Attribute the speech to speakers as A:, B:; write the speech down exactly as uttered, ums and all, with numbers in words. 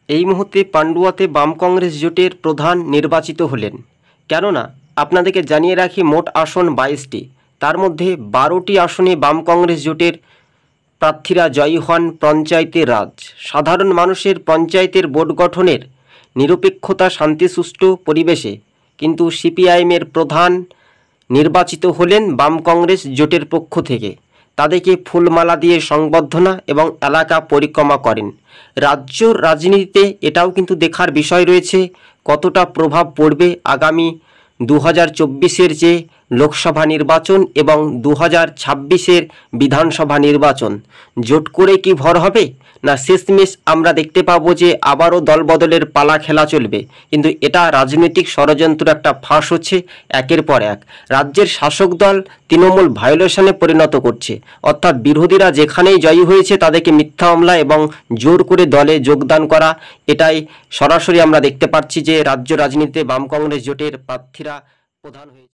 A: এই মুহূর্তে পান্ডুয়াতে বাম কংগ্রেস জোটের প্রধান নির্বাচিত হলেন। কেননা আপনাদেরকে জানিয়ে রাখি, মোট আসন বাইশটি, তার মধ্যে বারোটি আসনে বাম কংগ্রেস জোটের প্রার্থীরা জয়ী হন পঞ্চায়েতে রাজ। সাধারণ মানুষের পঞ্চায়েতের বোর্ড গঠনের নিরপেক্ষতা শান্তি সুষ্ঠু পরিবেশে কিন্তু সিপিআইএমের প্রধান নির্বাচিত হলেন বাম কংগ্রেস জোটের পক্ষ থেকে। তাদেরকে ফুলমালা দিয়ে সংবর্ধনা এবং এলাকা পরিক্রমা করেন। রাজ্য রাজনীতিতে এটাও কিন্তু দেখার বিষয় রয়েছে কতটা প্রভাব পড়বে আগামী দু হাজার চব্বিশের যে লোকসভা নির্বাচন এবং দু হাজার ছাব্বিশের বিধানসভা নির্বাচন। জোট করে কি ভর হবে, না শেষমেশ আমরা দেখতে পাবো যে আবারও দলবদলের পালা খেলা চলবে। কিন্তু এটা রাজনৈতিক ষড়যন্ত্র একটা ফাঁস হচ্ছে একের পর এক। রাজ্যের শাসক দল তৃণমূল ভায়োলেশনে পরিণত করছে, অর্থাৎ বিরোধীরা যেখানেই জয়ী হয়েছে তাদেরকে মিথ্যা মামলা এবং জোর করে দলে যোগদান করা, এটাই সরাসরি আমরা দেখতে পাচ্ছি যে রাজ্য রাজনীতিতে বাম কংগ্রেস জোটের প্রার্থীরা প্রধান হয়েছে।